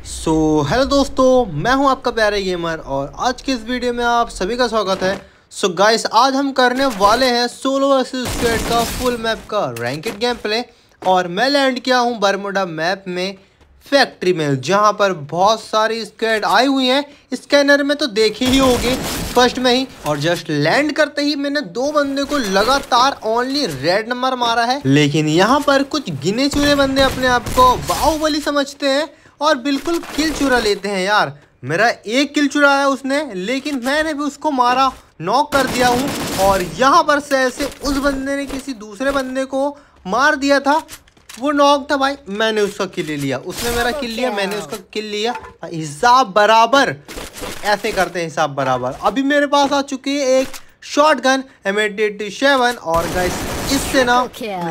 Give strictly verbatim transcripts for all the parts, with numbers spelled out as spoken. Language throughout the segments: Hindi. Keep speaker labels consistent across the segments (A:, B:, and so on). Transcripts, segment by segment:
A: सो हेलो दोस्तों, मैं हूं आपका प्यारा गेमर और आज की इस वीडियो में आप सभी का स्वागत है। सो so गाइस, आज हम करने वाले हैं सोलो वर्सेस स्क्वाड का फुल मैप का रैंकेड गेम प्ले। और मैं लैंड किया हूं बरमुडा मैप में फैक्ट्री में, जहां पर बहुत सारी स्क्वाड आई हुई हैं। स्कैनर में तो देखे ही होगी फर्स्ट में ही, और जस्ट लैंड करते ही मैंने दो बंदे को लगातार ओनली रेड नंबर मारा है। लेकिन यहाँ पर कुछ गिने चुने बंदे अपने आप को बाहुबली समझते हैं और बिल्कुल किल चुरा लेते हैं। यार मेरा एक किल चुराया उसने, लेकिन मैंने भी उसको मारा, नॉक कर दिया हूँ। और यहाँ पर से ऐसे उस बंदे ने किसी दूसरे बंदे को मार दिया था, वो नॉक था भाई, मैंने उसका किल ले लिया। उसने मेरा किल लिया, मैंने उसका किल लिया। हिसाब बराबर, ऐसे करते हैं हिसाब बराबर। अभी मेरे पास आ चुकी है एक shotgun M eighty eighty seven और गाइस इससे ना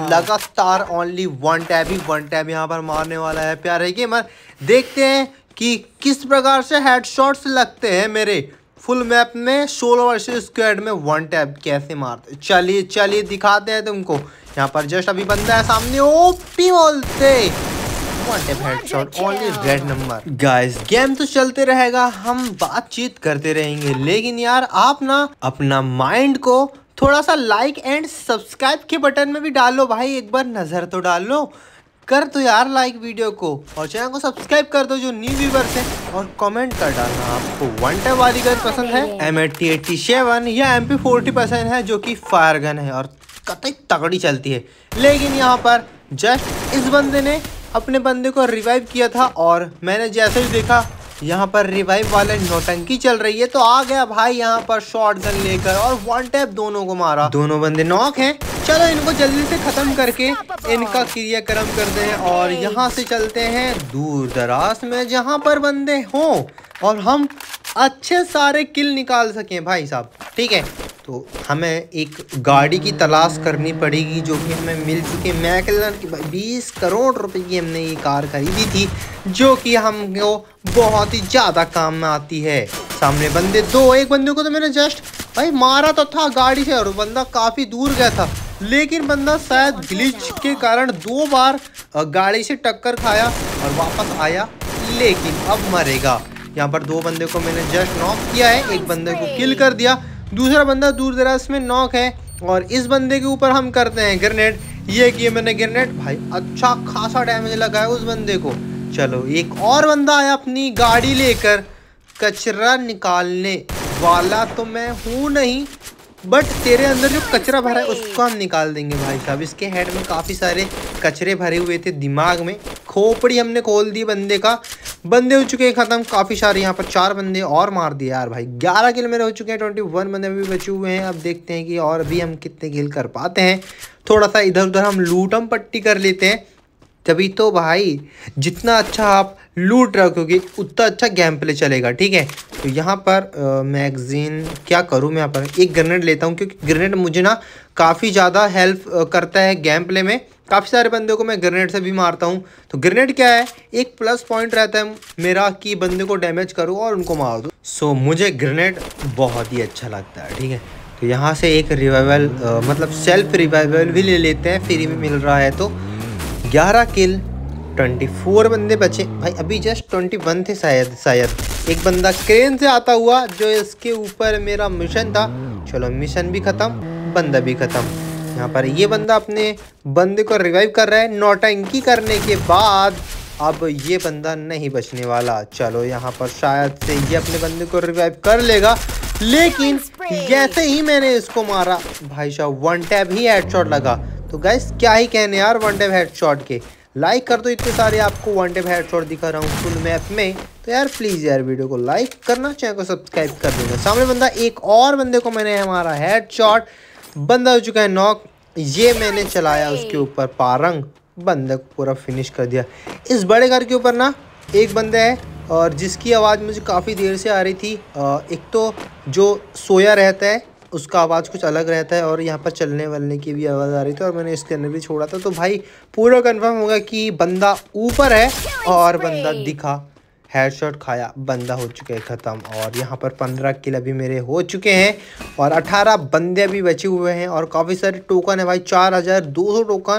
A: लगातार ओनली वन टैप ही वन टैप यहाँ पर मारने वाला है प्यारे गेमर। देखते हैं कि किस प्रकार से हेडशॉट्स लगते हैं मेरे फुल मैप में सोलो वर्सेस स्क्वाड में वन टैप कैसे मारते। चलिए चलिए दिखाते हैं तुमको। यहाँ पर जस्ट अभी बंदा है सामने, ओपी बोलते one tap headshot only red number. Guys game तो चलते रहेगा, हम बातचीत करते रहेंगे, लेकिन यार आप ना अपना माइंड को थोड़ा सा लाइक एंड सब्सक्राइब के बटन में भी डालो भाई, एक बार नजर तो डालो। कर दो यार लाइक वीडियो को और चैनल को सब्सक्राइब कर दो जो न्यू व्यूवर्स हैं, और कमेंट कर डालना आपको वन टैप वाली गन पसंद है, एम एटी एटी सेवन या एम पी फोर्टी पसंद है जो कि फायर गन है और कतई तगड़ी चलती है। लेकिन यहाँ पर जस्ट इस बंदे ने अपने बंदे को रिवाइव किया था और मैंने जैसे ही देखा यहाँ पर रिवाइव वाले नौटंकी चल रही है, तो आ गया भाई यहाँ पर शॉटगन लेकर और वन टैप दोनों को मारा। दोनों बंदे नॉक हैं। चलो इनको जल्दी से खत्म करके इनका क्रियाक्रम करते हैं और यहाँ से चलते हैं दूर दराज में जहाँ पर बंदे हों और हम अच्छे सारे किल निकाल सकें भाई साहब। ठीक है, तो हमें एक गाड़ी की तलाश करनी पड़ेगी जो कि हमें मिल चुकी। मैकलैरन की बीस करोड़ रुपए की हमने ये कार खरीदी थी जो कि हमको बहुत ही ज़्यादा काम में आती है। सामने बंदे दो, एक बंदे को तो मैंने जस्ट भाई मारा तो था गाड़ी से और बंदा काफ़ी दूर गया था, लेकिन बंदा शायद ग्लिच के कारण दो बार गाड़ी से टक्कर खाया और वापस आया, लेकिन अब मरेगा। यहाँ पर दो बंदे को मैंने जस्ट नॉक किया है, एक बंदे को किल कर दिया, दूसरा बंदा दूर दराज में नॉक है और इस बंदे के ऊपर हम करते हैं ग्रेनेड। ये किए मैंने ग्रेनेड, भाई अच्छा खासा डैमेज लगा है उस बंदे को। चलो एक और बंदा आया अपनी गाड़ी लेकर, कचरा निकालने वाला तो मैं हूँ नहीं, बट तेरे अंदर जो कचरा भरा है उसको हम निकाल देंगे भाई साहब। इसके हेड में काफ़ी सारे कचरे भरे हुए थे, दिमाग में खोपड़ी हमने खोल दी बंदे का। बंदे हो चुके हैं ख़त्म काफ़ी सारे, यहाँ पर चार बंदे और मार दिए यार भाई। ग्यारह किल मेरे हो चुके हैं, ट्वेंटी वन बंदे भी बचे हुए हैं। अब देखते हैं कि और भी हम कितने किल कर पाते हैं। थोड़ा सा इधर उधर हम लूटम पट्टी कर लेते हैं, तभी तो भाई जितना अच्छा आप लूट रखोगे उतना अच्छा गेम प्ले चलेगा। ठीक है, तो यहाँ पर मैगजीन क्या करूँ मैं, यहाँ पर एक ग्रेनेड लेता हूँ क्योंकि ग्रेनेड मुझे ना काफ़ी ज़्यादा हेल्प करता है गेम प्ले में। काफ़ी सारे बंदों को मैं ग्रेनेड से भी मारता हूँ। तो ग्रेनेड क्या है, एक प्लस पॉइंट रहता है मेरा कि बंदे को डैमेज करो और उनको मार दो। सो मुझे ग्रेनेड बहुत ही अच्छा लगता है। ठीक है, तो यहाँ से एक रिवाइवल मतलब सेल्फ रिवाइवल भी ले लेते हैं, फ्री में मिल रहा है। तो ग्यारह किल, चौबीस बंदे बचे भाई, अभी जस्ट इक्कीस थे शायद शायद एक बंदा क्रेन से आता हुआ जो इसके ऊपर मेरा मिशन था। चलो मिशन भी ख़त्म, बंदा भी ख़त्म। यहाँ पर ये बंदा अपने बंदे को रिवाइव कर रहा है नौटंकी करने के बाद। अब ये बंदा नहीं बचने वाला। चलो यहाँ पर शायद से ये अपने बंदे को रिवाइव कर लेगा, लेकिन जैसे ही मैंने इसको मारा भाई साहब वन टैप ही हेडशॉट लगा। तो गाइस क्या ही कहने यार वन टैप हेडशॉट के। लाइक कर दो, इतने सारे आपको वन टैप हेडशॉट दिखा रहा हूँ फुल मैप में, तो यार प्लीज़ यार वीडियो को लाइक करना, चैनल को सब्सक्राइब कर देना। सामने बंदा, एक और बंदे को मैंने हमारा हेडशॉट, बंदा हो चुका है नॉक। ये मैंने चलाया उसके ऊपर पारंग, बंदे को पूरा फिनिश कर दिया। इस बड़े घर के ऊपर ना एक बंदा है और जिसकी आवाज़ मुझे काफ़ी देर से आ रही थी। एक तो जो सोया रहता है उसका आवाज़ कुछ अलग रहता है और यहाँ पर चलने वालने की भी आवाज़ आ रही थी और मैंने इसके अंदर भी छोड़ा था। तो भाई पूरा कंफर्म होगा कि बंदा ऊपर है और बंदा दिखा, हेडशॉट खाया, बंदा हो चुका है ख़त्म। और यहाँ पर पंद्रह किल अभी मेरे हो चुके हैं और अठारह बंदे अभी बचे हुए हैं और काफ़ी सारे टोकन है भाई, चार हज़ार दो सौ टोकन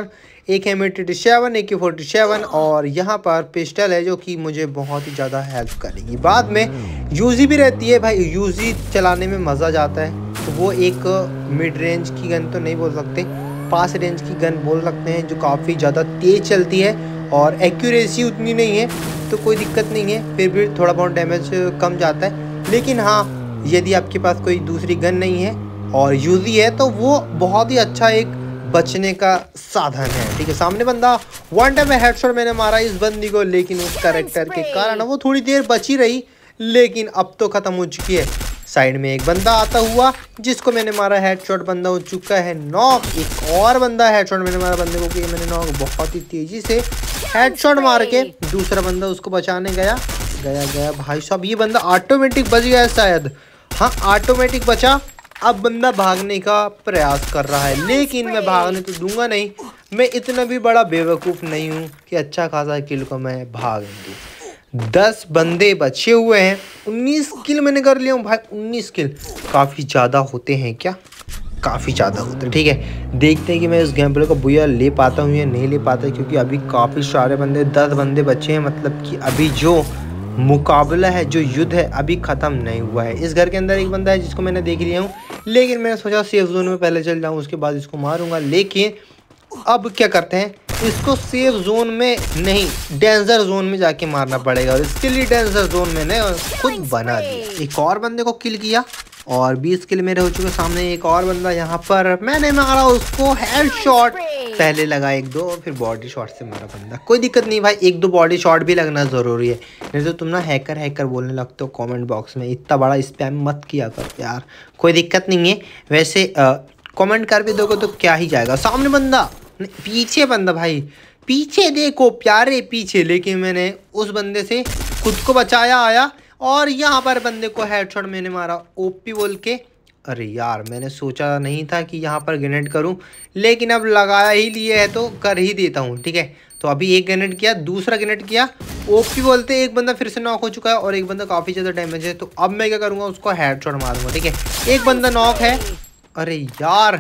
A: एक एम एटी सेवन, ए के फोर्टी सेवन और यहाँ पर पिस्टल है जो कि मुझे बहुत ही ज़्यादा हेल्प करेगी। बाद में यूजी भी रहती है भाई, यूजी चलाने में मज़ा जाता है। तो वो एक मिड रेंज की गन तो नहीं बोल सकते, पास रेंज की गन बोल सकते हैं, जो काफ़ी ज़्यादा तेज़ चलती है और एक्यूरेसी उतनी नहीं है तो कोई दिक्कत नहीं है, फिर भी थोड़ा बहुत डैमेज कम जाता है। लेकिन हाँ, यदि आपके पास कोई दूसरी गन नहीं है और यूजी है तो वो बहुत ही अच्छा एक बचने का साधन है। ठीक है, सामने बंदा वन टाइम में हेडशॉट मैंने मारा इस बंदी को, लेकिन उस कैरेक्टर के कारण वो थोड़ी देर बची रही, लेकिन अब तो ख़त्म हो चुकी है। साइड में एक बंदा आता हुआ जिसको मैंने मारा हेडशॉट, बंदा हो चुका है नॉक। एक और बंदा हेडशॉट मैंने मारा बंदे को कि मैंने नॉक बहुत ही तेज़ी से हेडशॉट मार के दूसरा बंदा उसको बचाने गया गया गया भाई साहब, ये बंदा ऑटोमेटिक बच गया शायद, हाँ ऑटोमेटिक बचा। अब बंदा भागने का प्रयास कर रहा है, लेकिन मैं भागने तो दूंगा नहीं, मैं इतना भी बड़ा बेवकूफ़ नहीं हूँ कि अच्छा खासा किल को मैं भाग दूँ। दस बंदे बचे हुए हैं, उन्नीस किल मैंने कर लिया हूँ भाई। उन्नीस किल काफ़ी ज़्यादा होते हैं क्या? काफ़ी ज़्यादा होते हैं। ठीक है, देखते हैं कि मैं इस गेम प्ले को बुया ले पाता हूँ या नहीं ले पाता, क्योंकि अभी काफ़ी सारे बंदे, दस बंदे बचे हैं, मतलब कि अभी जो मुकाबला है, जो युद्ध है, अभी ख़त्म नहीं हुआ है। इस घर के अंदर एक बंदा है जिसको मैंने देख लिया हूँ, लेकिन मैंने सोचा सेफ जोन में पहले चल जाऊँ, उसके बाद इसको मारूंगा। लेकिन अब क्या करते हैं, इसको सेफ जोन में नहीं, डेंजर जोन में जाके मारना पड़ेगा, और इसके लिए डेंजर जोन मैंने खुद बना दिया। एक और बंदे को किल किया और बीस किल मेरे हो चुके। सामने एक और बंदा, यहाँ पर मैंने मारा उसको हेडशॉट, पहले लगा एक दो, फिर बॉडी शॉट से मारा बंदा। कोई दिक्कत नहीं भाई, एक दो बॉडी शॉट भी लगना ज़रूरी है, नहीं तो तुम ना हैकर हैकर बोलने लगते हो कमेंट बॉक्स में। इतना बड़ा स्पैम मत किया कर यार, कोई दिक्कत नहीं है। वैसे कमेंट कर भी दोगे तो क्या ही जाएगा। सामने बंदा, पीछे बंदा भाई, पीछे देखो प्यारे पीछे, लेकिन मैंने उस बंदे से खुद को बचाया आया, और यहाँ पर बंदे को हेडशॉट मैंने मारा ओपी बोल के। अरे यार, मैंने सोचा नहीं था कि यहाँ पर ग्रेनेड करूँ, लेकिन अब लगाया ही लिए है तो कर ही देता हूँ। ठीक है, तो अभी एक ग्रेनेड किया, दूसरा ग्रेनेड किया, ओपी बोलते एक बंदा फिर से नॉक हो चुका है और एक बंदा काफ़ी ज़्यादा डैमेज है। तो अब मैं क्या करूँगा, उसको हेडशॉट मारूंगा। ठीक है, एक बंदा नॉक है। अरे यार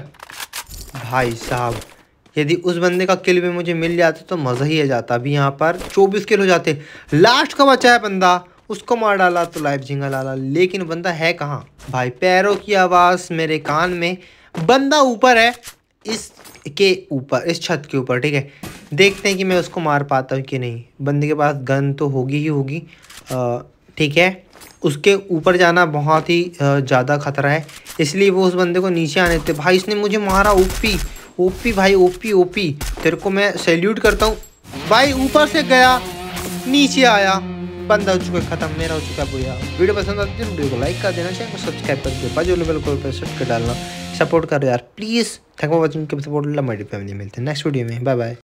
A: भाई साहब, यदि उस बंदे का किल भी मुझे मिल जाता तो मज़ा ही आ जाता। अभी यहाँ पर चौबीस किल हो जाते। लास्ट का बचा है बंदा, उसको मार डाला तो लाइफ झिंगा लाला, लेकिन बंदा है कहाँ भाई? पैरों की आवाज़ मेरे कान में, बंदा ऊपर है, इस के ऊपर, इस छत के ऊपर। ठीक है, देखते हैं कि मैं उसको मार पाता हूँ कि नहीं। बंदे के पास गन तो होगी ही होगी। ठीक है, उसके ऊपर जाना बहुत ही ज़्यादा खतरा है, इसलिए वो उस बंदे को नीचे आने देते। भाई इसने मुझे मारा, ओपी ओपी भाई, ओपी ओपी, तेरे को मैं सैल्यूट करता हूँ भाई। ऊपर से गया, नीचे आया, बंदा हो चुका है खत्म, मेरा हो चुका है भैया। वीडियो पसंद आती है वीडियो को लाइक कर देना, चैनल को सब्सक्राइब कर दे, बाजू लेवल को प्रेस कर डालना, सपोर्ट कर यार please. Thank you for watching, support ला मेरी फैमिली। मिलते हैं नेक्स्ट वीडियो में, बाय बाय।